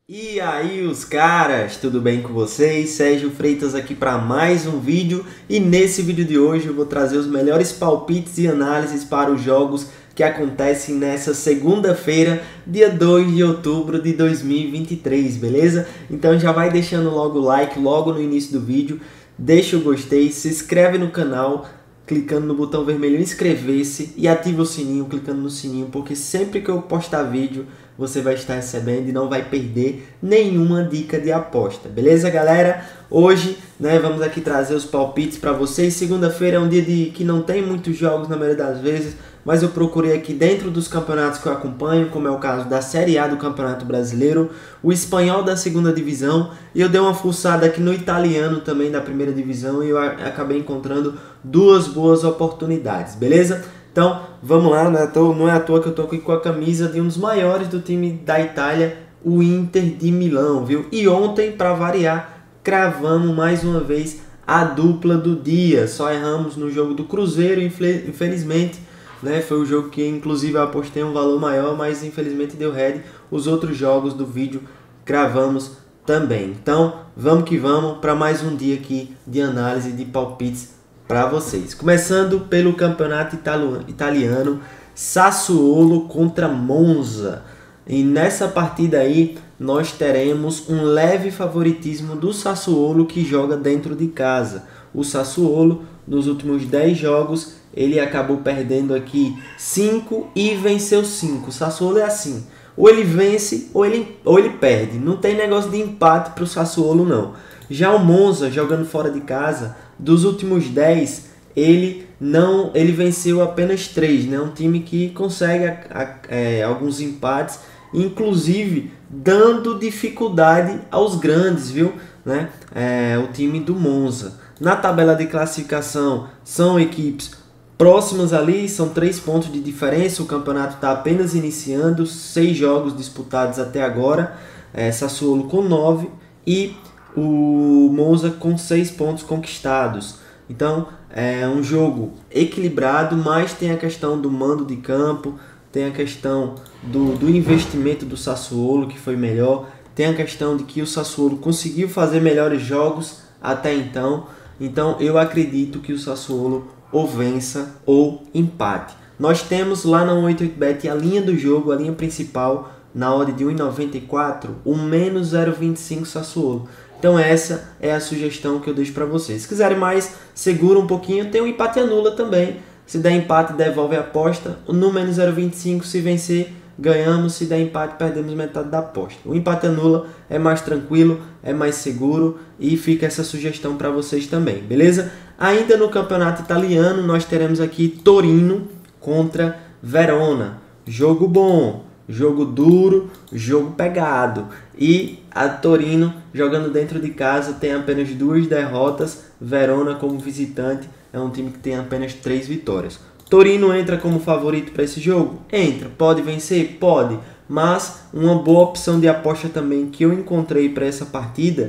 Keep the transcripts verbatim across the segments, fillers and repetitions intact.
E aí os caras, tudo bem com vocês? Sérgio Freitas aqui para mais um vídeo e nesse vídeo de hoje eu vou trazer os melhores palpites e análises para os jogos que acontecem nessa segunda-feira, dia dois de outubro de dois mil e vinte e três, beleza? Então já vai deixando logo o like logo no início do vídeo, deixa o gostei, se inscreve no canal, clicando no botão vermelho inscrever-se e ativa o sininho clicando no sininho, porque sempre que eu postar vídeo você vai estar recebendo e não vai perder nenhuma dica de aposta, beleza, galera? Hoje, né, vamos aqui trazer os palpites para vocês. Segunda-feira é um dia de que não tem muitos jogos na maioria das vezes, mas eu procurei aqui dentro dos campeonatos que eu acompanho, como é o caso da Série A do Campeonato Brasileiro, o espanhol da segunda divisão, e eu dei uma fuçada aqui no italiano também da primeira divisão e eu acabei encontrando duas boas oportunidades, beleza? Então, vamos lá, não é, à toa, não é à toa que eu estou aqui com a camisa de um dos maiores do time da Itália, o Inter de Milão, viu? E ontem, para variar, cravamos mais uma vez a dupla do dia. Só erramos no jogo do Cruzeiro, infelizmente, né? Foi o jogo que, inclusive, eu apostei um valor maior, mas infelizmente deu red. Os outros jogos do vídeo cravamos também. Então, vamos que vamos para mais um dia aqui de análise de palpites para vocês. Começando pelo campeonato italiano, Sassuolo contra Monza. E nessa partida aí nós teremos um leve favoritismo do Sassuolo, que joga dentro de casa. O Sassuolo, nos últimos dez jogos, ele acabou perdendo aqui cinco e venceu cinco. O Sassuolo é assim, ou ele vence ou ele, ou ele perde. Não tem negócio de empate para o Sassuolo, não. Já o Monza, jogando fora de casa, dos últimos dez, ele não, ele venceu apenas três, né? Um time que consegue a, a, é, alguns empates, inclusive dando dificuldade aos grandes, viu? Né? É, o time do Monza. Na tabela de classificação, são equipes próximas ali, são três pontos de diferença. O campeonato está apenas iniciando, seis jogos disputados até agora. É, Sassuolo com nove e o Monza com seis pontos conquistados. Então é um jogo equilibrado, mas tem a questão do mando de campo, tem a questão do, do investimento do Sassuolo, que foi melhor, tem a questão de que o Sassuolo conseguiu fazer melhores jogos até então. Então eu acredito que o Sassuolo ou vença ou empate. Nós temos lá na cento e oitenta e oito bet a linha do jogo, a linha principal, na odd de um e noventa e quatro, o menos zero vírgula vinte e cinco Sassuolo. Então essa é a sugestão que eu deixo para vocês. Se quiserem mais, segura um pouquinho. Tem o empate anula também. Se der empate, devolve a aposta. No menos zero vírgula vinte e cinco, se vencer, ganhamos. Se der empate, perdemos metade da aposta. O empate anula é mais tranquilo, é mais seguro e fica essa sugestão para vocês também, beleza? Ainda no campeonato italiano, nós teremos aqui Torino contra Verona. Jogo bom. Jogo duro, jogo pegado. E a Torino, jogando dentro de casa, tem apenas duas derrotas. Verona, como visitante, é um time que tem apenas três vitórias. Torino entra como favorito para esse jogo? Entra. Pode vencer? Pode. Mas uma boa opção de aposta também que eu encontrei para essa partida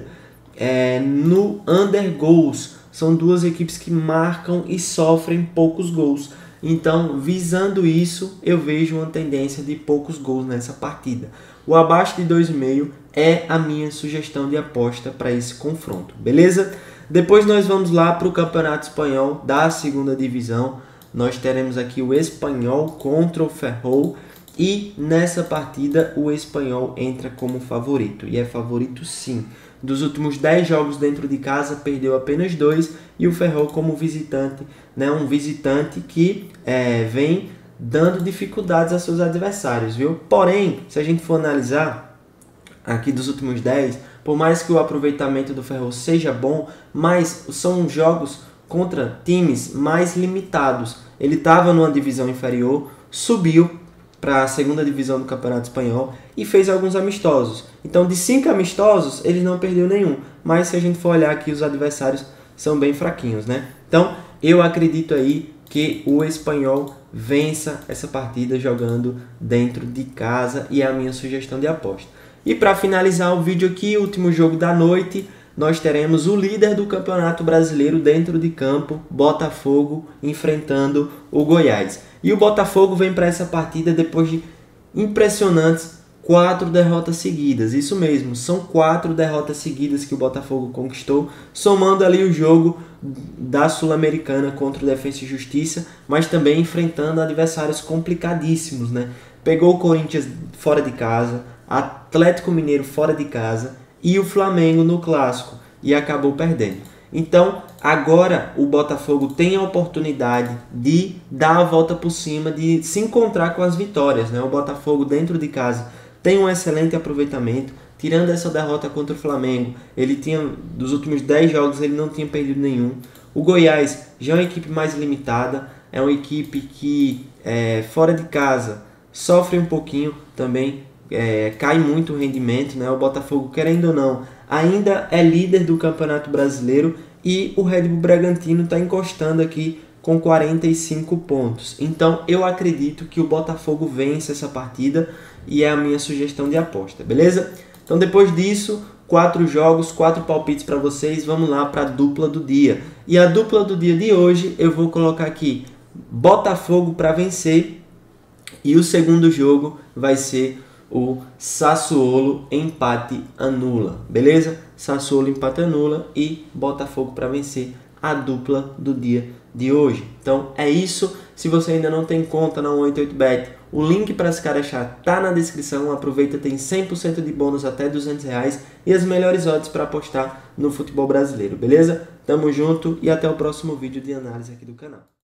é no under goals. São duas equipes que marcam e sofrem poucos gols. Então, visando isso, eu vejo uma tendência de poucos gols nessa partida. O abaixo de dois vírgula cinco é a minha sugestão de aposta para esse confronto, beleza? Depois nós vamos lá para o Campeonato Espanhol da segunda divisão. Nós teremos aqui o Espanhol contra o Ferrol. E nessa partida o Espanhol entra como favorito. E é favorito sim. Dos últimos dez jogos dentro de casa, perdeu apenas dois. E o Ferrol como visitante, né? Um visitante que é, vem dando dificuldades a seus adversários, viu? Porém, se a gente for analisar aqui dos últimos dez, por mais que o aproveitamento do Ferrol seja bom, mas são jogos contra times mais limitados. Ele estava numa divisão inferior, subiu para a segunda divisão do Campeonato Espanhol e fez alguns amistosos. Então, de cinco amistosos, ele não perdeu nenhum. Mas se a gente for olhar aqui, os adversários são bem fraquinhos, né? Então, eu acredito aí que o Espanhol vença essa partida jogando dentro de casa e é a minha sugestão de aposta. E para finalizar o vídeo aqui, último jogo da noite, nós teremos o líder do Campeonato Brasileiro dentro de campo, Botafogo, enfrentando o Goiás. E o Botafogo vem para essa partida depois de impressionantes quatro derrotas seguidas. Isso mesmo, são quatro derrotas seguidas que o Botafogo conquistou, somando ali o jogo da Sul-Americana contra o Defensa e Justiça, mas também enfrentando adversários complicadíssimos, né? Pegou o Corinthians fora de casa, Atlético Mineiro fora de casa e o Flamengo no Clássico e acabou perdendo. Então, agora o Botafogo tem a oportunidade de dar a volta por cima, de se encontrar com as vitórias, né? O Botafogo dentro de casa tem um excelente aproveitamento, tirando essa derrota contra o Flamengo. Ele tinha, dos últimos dez jogos, ele não tinha perdido nenhum. O Goiás já é uma equipe mais limitada, é uma equipe que, é, fora de casa, sofre um pouquinho também, é, cai muito o rendimento, né? O Botafogo, querendo ou não, ainda é líder do Campeonato Brasileiro e o Red Bull Bragantino está encostando aqui com quarenta e cinco pontos. Então eu acredito que o Botafogo vence essa partida e é a minha sugestão de aposta, beleza? Então depois disso, quatro jogos, quatro palpites para vocês. Vamos lá para a dupla do dia. E a dupla do dia de hoje eu vou colocar aqui Botafogo para vencer e o segundo jogo vai ser o Sassuolo empate anula, beleza? Sassuolo empate anula e Botafogo para vencer, a dupla do dia de hoje. Então é isso. Se você ainda não tem conta na cento e oitenta e oito bet, o link para se cadastrar tá na descrição. Aproveita, tem cem por cento de bônus até duzentos reais e as melhores odds para apostar no futebol brasileiro, beleza? Tamo junto e até o próximo vídeo de análise aqui do canal.